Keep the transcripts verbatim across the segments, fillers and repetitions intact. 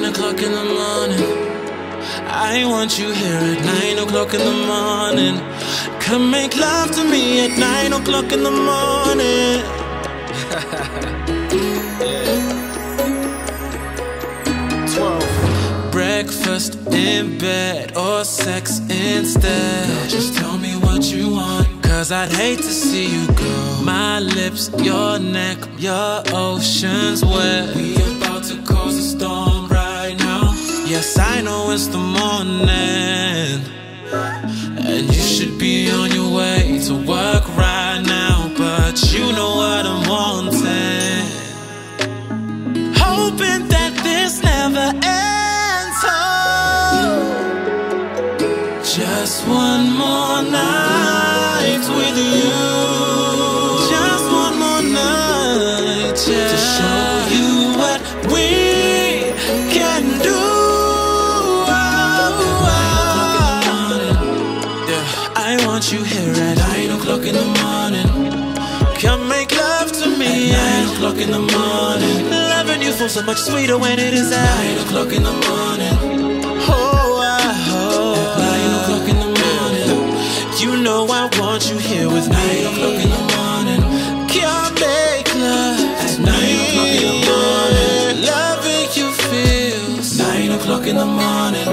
o'clock in the morning. I want you here at nine o'clock in the morning. Come make love to me at nine o'clock in the morning. twelve. Breakfast in bed or sex instead. Girl, just tell me what you want, cause I'd hate to see you go. My lips, your neck, your oceans wet. We about to cause a storm right now. Yes, I know it's the morning, and you should be on your way to work right now. But you know what I'm wanting, hoping that this never ends. Oh, just one more night with you. Just one more night, yeah, to show you what we can do. I want you here at nine o'clock in the morning. Come make love to me at nine o'clock in the morning. Loving you feels so much sweeter when it is at nine o'clock in the morning. Oh, I hope at nine o'clock in the morning. You know I want you here with me. Nine o'clock in the morning. Come make love at nine o'clock in the morning. Loving you feels nine o'clock in the morning.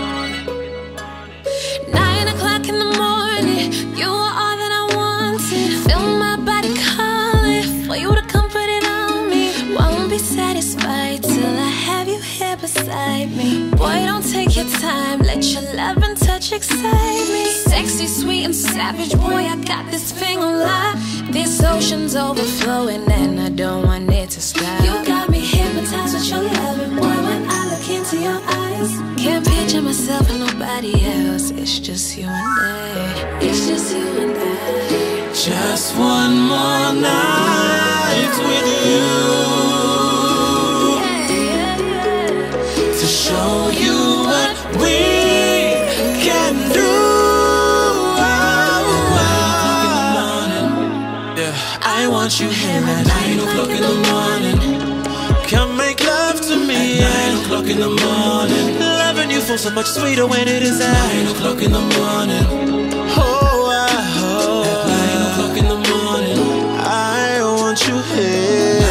Nine o'clock in the morning, you are all that I wanted. Feel my body calling for you to come put it on me. Won't be satisfied till I have you here beside me. Boy, don't take your time, let your love and touch excite me. Sexy, sweet and savage, boy, I got this thing on lock. This ocean's overflowing and I don't want it to stop. You got me hypnotized with your loving, boy, when I look into your eyes. Can't picture myself with nobody else. It's just you and I. It's just you and I. Just one more night with you, Yeah, yeah, yeah. to show you what we can do. Yeah, I want you here at nine o'clock in the morning. Come make love to me at nine o'clock in the morning. Loving you feels so much sweeter when it is at nine o'clock in the morning. Oh, I hope at nine o'clock in the morning. I want you here.